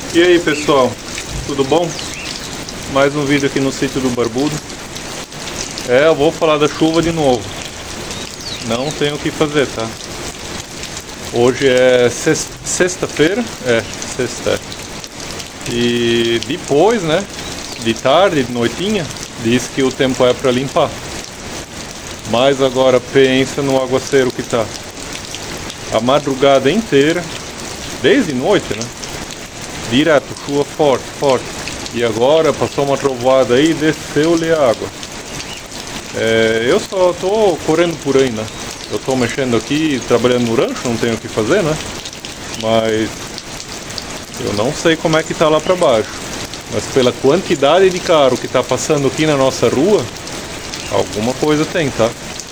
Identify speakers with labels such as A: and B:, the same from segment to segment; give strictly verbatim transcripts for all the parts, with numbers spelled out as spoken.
A: E aí pessoal, tudo bom? Mais um vídeo aqui no sítio do Barbudo. É, eu vou falar da chuva de novo. Não tenho o que fazer, tá? Hoje é sexta-feira, é, sexta. E depois, né, de tarde, de noitinha, diz que o tempo é para limpar. Mas agora pensa no aguaceiro que tá. A madrugada inteira, desde noite, né? Direto, chuva forte, forte. E agora passou uma trovoada aí e desceu-lhe a água. É, eu só tô correndo por aí, né? Eu tô mexendo aqui, trabalhando no rancho, não tenho o que fazer, né? Mas eu não sei como é que tá lá pra baixo. Mas pela quantidade de carro que tá passando aqui na nossa rua, alguma coisa tem, tá?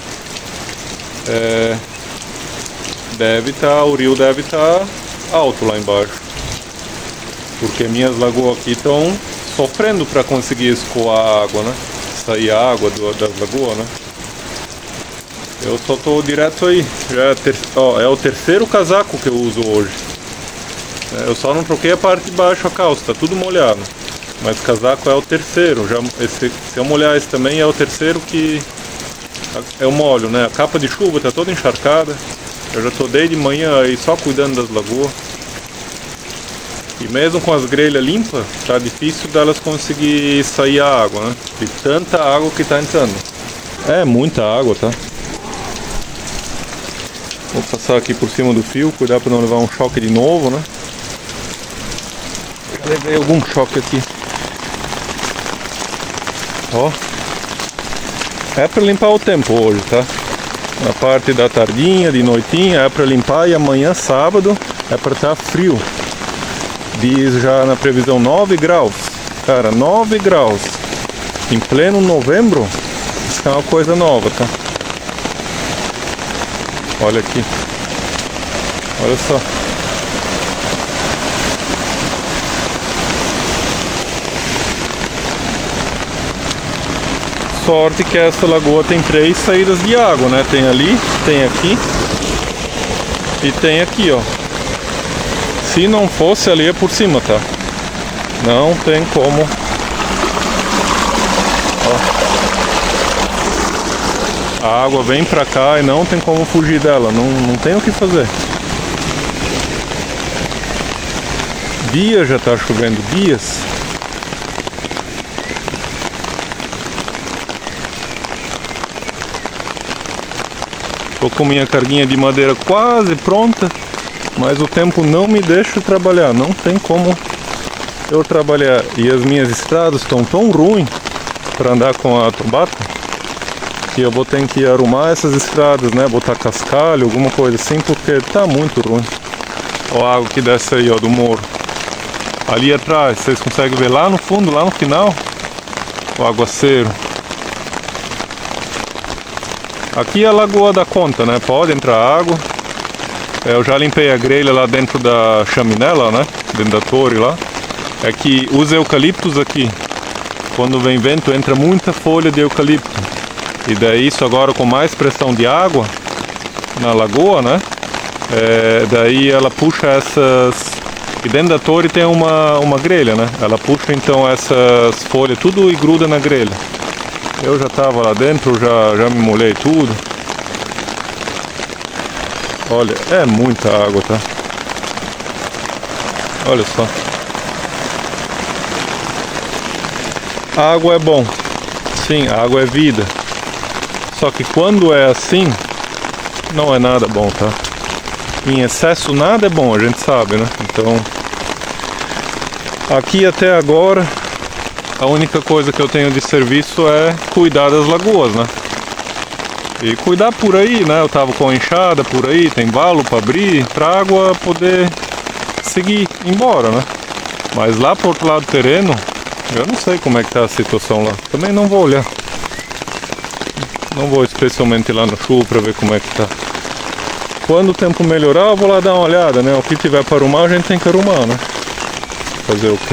A: É, deve tá, o rio deve estar tá alto lá embaixo. Porque minhas lagoas aqui estão sofrendo para conseguir escoar a água, né? Sair a água do, das lagoas, né? Eu só tô direto aí. Já é, ter... Ó, é o terceiro casaco que eu uso hoje. É, eu só não troquei a parte de baixo, a calça, tá tudo molhado. Mas o casaco é o terceiro. Já, esse, se eu molhar esse também, é o terceiro que eu molho, né? A capa de chuva tá toda encharcada. Eu já tô desde manhã aí só cuidando das lagoas. E mesmo com as grelhas limpas, tá difícil delas conseguir sair a água, né? De tanta água que tá entrando. É muita água, tá? Vou passar aqui por cima do fio, cuidar para não levar um choque de novo, né? Já levei algum choque aqui. Ó. É para limpar o tempo hoje, tá? Na parte da tardinha, de noitinha, é para limpar, e amanhã, sábado, é para estar frio. Diz já na previsão nove graus. Cara, nove graus em pleno novembro. Isso é uma coisa nova, tá? Olha aqui. Olha só. Sorte que essa lagoa tem três saídas de água, né? Tem ali, tem aqui e tem aqui, ó. Se não fosse ali é por cima, tá? Não tem como. Ó. A água vem pra cá e não tem como fugir dela. Não, não tem o que fazer. Dias já tá chovendo, dias. Tô com minha carguinha de madeira quase pronta. Mas o tempo não me deixa trabalhar, não tem como eu trabalhar. E as minhas estradas estão tão ruins para andar com a turbata que eu vou ter que arrumar essas estradas, né? Botar cascalho, alguma coisa assim, porque tá muito ruim. Ó a água que desce aí, ó, do morro. Ali atrás, vocês conseguem ver lá no fundo, lá no final, o aguaceiro. Aqui é a Lagoa da Conta, né? Pode entrar água. Eu já limpei a grelha lá dentro da chaminé lá, né? Dentro da torre lá. É que os eucaliptos aqui, quando vem vento, entra muita folha de eucalipto. E daí isso agora com mais pressão de água na lagoa, né? É, daí ela puxa essas... E dentro da torre tem uma, uma grelha, né? Ela puxa então essas folhas tudo e gruda na grelha. Eu já tava lá dentro, já, já me molhei tudo. Olha, é muita água, tá? Olha só. A água é bom. Sim, a água é vida. Só que quando é assim, não é nada bom, tá? Em excesso nada é bom, a gente sabe, né? Então, aqui até agora, a única coisa que eu tenho de serviço é cuidar das lagoas, né? E cuidar por aí, né? Eu tava com a enxada por aí, tem valo para abrir, pra água poder seguir embora, né? Mas lá pro outro lado do terreno, eu não sei como é que tá a situação lá. Também não vou olhar. Não vou especialmente lá no chuva para ver como é que tá. Quando o tempo melhorar, eu vou lá dar uma olhada, né? O que tiver para arrumar, a gente tem que arrumar, né? Fazer o quê?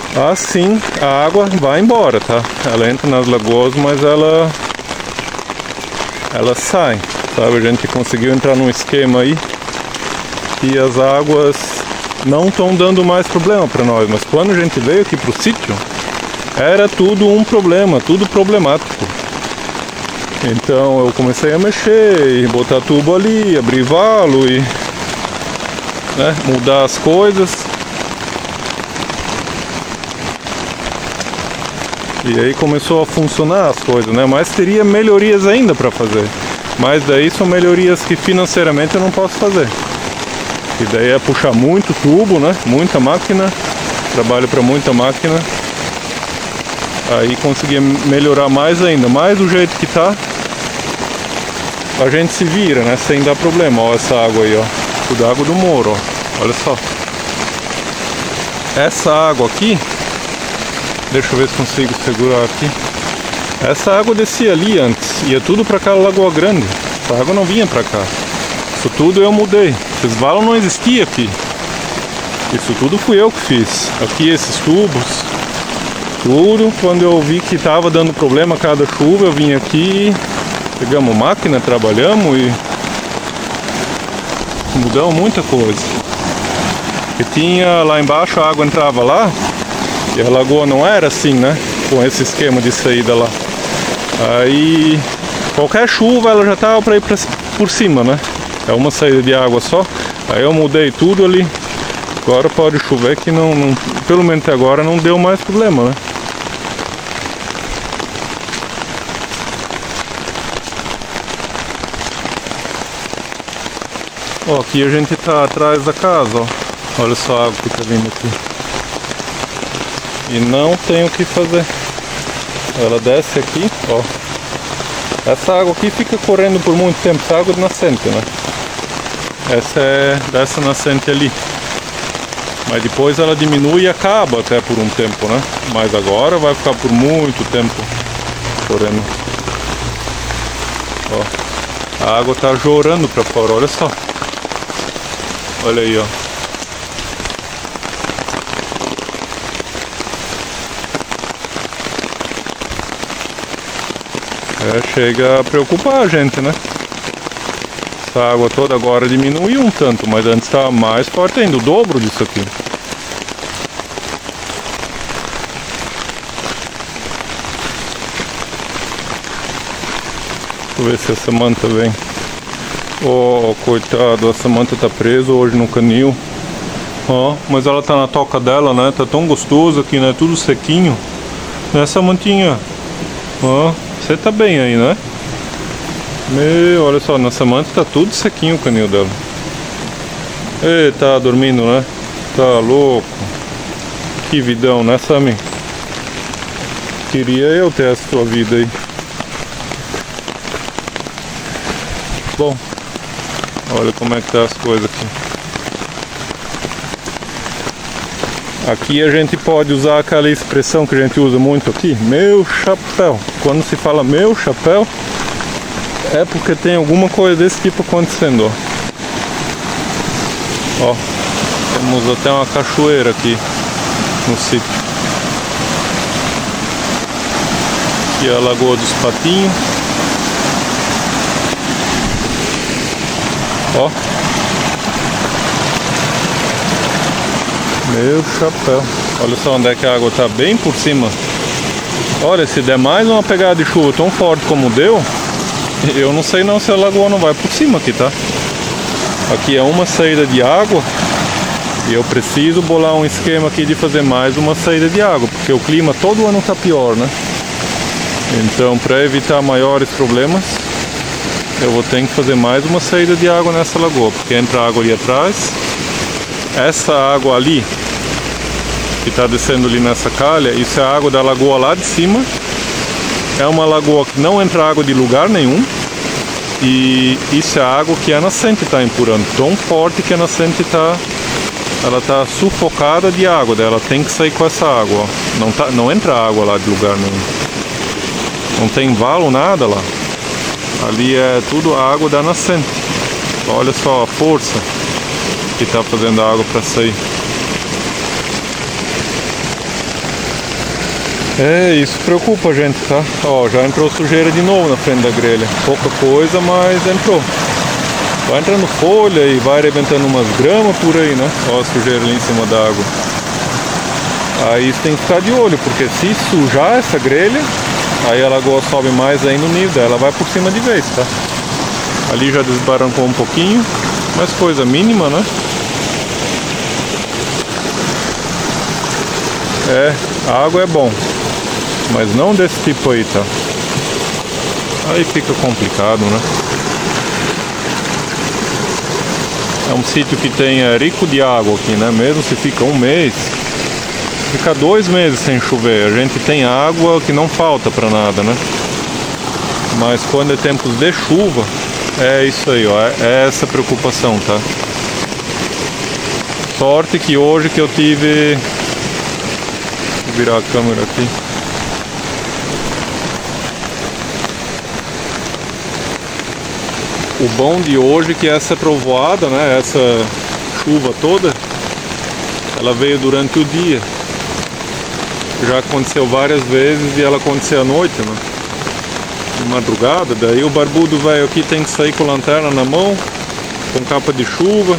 A: Assim a água vai embora, tá? Ela entra nas lagoas, mas ela ela sai, sabe? A gente conseguiu entrar num esquema aí e as águas não estão dando mais problema para nós, mas quando a gente veio aqui pro sítio, era tudo um problema, tudo problemático. Então eu comecei a mexer, e botar tubo ali, abrir valo e né, mudar as coisas. E aí começou a funcionar as coisas, né? Mas teria melhorias ainda para fazer. Mas daí são melhorias que financeiramente eu não posso fazer. E daí é puxar muito tubo, né? Muita máquina, trabalho para muita máquina. Aí conseguia melhorar mais ainda. Mas do jeito que tá, a gente se vira, né? Sem dar problema. Ó, essa água aí, ó. Tudo água do Moro, ó. Olha só. Essa água aqui, deixa eu ver se consigo segurar aqui. Essa água descia ali antes, ia tudo para aquela lagoa grande. Essa água não vinha para cá. Isso tudo eu mudei. Esses valos não existia aqui. Isso tudo fui eu que fiz. Aqui esses tubos, tudo. Quando eu vi que estava dando problema a cada chuva, eu vim aqui, pegamos máquina, trabalhamos e mudamos muita coisa. E tinha lá embaixo, a água entrava lá. E a lagoa não era assim, né? Com esse esquema de saída lá. Aí qualquer chuva ela já tava para ir pra, por cima, né? É uma saída de água só. Aí eu mudei tudo ali. Agora pode chover que não, não pelo menos até agora não deu mais problema, né? Ó, aqui a gente tá atrás da casa, ó. Olha só a água que tá vindo aqui. E não tem o que fazer. Ela desce aqui, ó. Essa água aqui fica correndo por muito tempo. Essa água de nascente, né? Essa é dessa nascente ali. Mas depois ela diminui e acaba até por um tempo, né? Mas agora vai ficar por muito tempo correndo. Ó. A água tá jorrando pra fora, olha só. Olha aí, ó. É, chega a preocupar a gente, né? Essa água toda agora diminuiu um tanto, mas antes estava mais forte ainda, o dobro disso aqui. Deixa eu ver se a Samantha vem. Oh, coitado, a Samantha tá presa hoje no canil. Ó, oh, mas ela tá na toca dela, né? Tá tão gostoso aqui, né? Tudo sequinho. Né, Samantinha? Ó. Oh. Você tá bem aí, né? Meu, olha só, na Samantha tá tudo sequinho o canil dela. Ei, tá dormindo, né? Tá louco. Que vidão, né, Sammy? Queria eu ter essa sua vida aí. Bom, olha como é que tá as coisas aqui. Aqui a gente pode usar aquela expressão que a gente usa muito aqui, meu chapéu. Quando se fala meu chapéu, é porque tem alguma coisa desse tipo acontecendo, ó. Ó, temos até uma cachoeira aqui no sítio. Aqui é a Lagoa dos Patinhos. Ó. Meu chapéu. Olha só onde é que a água tá, bem por cima. Olha, se der mais uma pegada de chuva tão forte como deu, eu não sei não se a lagoa não vai por cima aqui, tá? Aqui é uma saída de água e eu preciso bolar um esquema aqui de fazer mais uma saída de água, porque o clima todo ano tá pior, né? Então, para evitar maiores problemas, eu vou ter que fazer mais uma saída de água nessa lagoa, porque entra água ali atrás. Essa água ali que está descendo ali nessa calha, isso é a água da lagoa lá de cima. É uma lagoa que não entra água de lugar nenhum. E isso é a água que a nascente está empurrando, tão forte que a nascente está, ela está sufocada de água, ela tem que sair com essa água, ó. Não, tá, não entra água lá de lugar nenhum. Não tem valo, nada lá. Ali é tudo a água da nascente. Olha só a força que está fazendo a água para sair. É, isso preocupa a gente, tá? Ó, já entrou sujeira de novo na frente da grelha. Pouca coisa, mas entrou. Vai entrando folha e vai arrebentando umas gramas por aí, né? Ó a sujeira ali em cima da água. Aí você tem que ficar de olho, porque se sujar essa grelha, aí a lagoa sobe mais aí no nível dela, ela vai por cima de vez, tá? Ali já desbarancou um pouquinho, mas coisa mínima, né? É, a água é bom, mas não desse tipo aí, tá? Aí fica complicado, né? É um sítio que tem é, rico de água aqui, né? Mesmo se fica um mês, fica dois meses sem chover. A gente tem água que não falta pra nada, né? Mas quando é tempos de chuva, é isso aí, ó. É essa preocupação, tá? Sorte que hoje que eu tive... Vou virar a câmera aqui. O bom de hoje é que essa trovoada, né, essa chuva toda, ela veio durante o dia. Já aconteceu várias vezes e ela aconteceu à noite, né? De madrugada, daí o barbudo velho aqui tem que sair com a lanterna na mão, com capa de chuva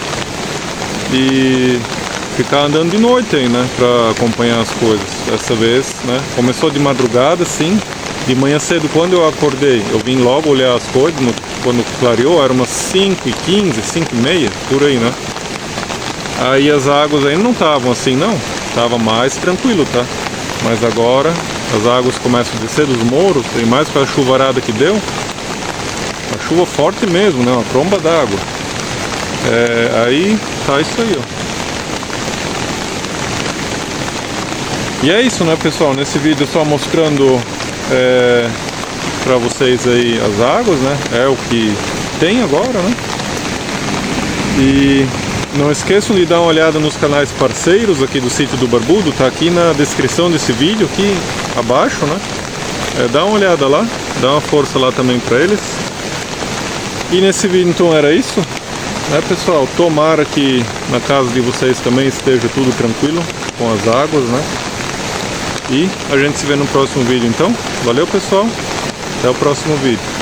A: e ficar andando de noite aí, né, pra acompanhar as coisas. Dessa vez, né, começou de madrugada, sim. De manhã cedo, quando eu acordei, eu vim logo olhar as coisas, no, quando clareou, era umas cinco e quinze, cinco e meia, por aí, né? Aí as águas ainda não estavam assim, não. Tava mais tranquilo, tá? Mas agora as águas começam a descer dos morros, tem mais com a chuvarada que deu. Uma chuva forte mesmo, né? Uma tromba d'água. É, aí tá isso aí, ó. E é isso, né, pessoal? Nesse vídeo só mostrando é, pra vocês aí as águas, né? É o que tem agora, né? E não esqueçam de dar uma olhada nos canais parceiros aqui do Sítio do Barbudo, tá aqui na descrição desse vídeo, aqui abaixo, né? É, dá uma olhada lá, dá uma força lá também pra eles. E nesse vídeo então era isso, né, pessoal? Tomara que na casa de vocês também esteja tudo tranquilo com as águas, né? E a gente se vê no próximo vídeo então. Valeu, pessoal, até o próximo vídeo.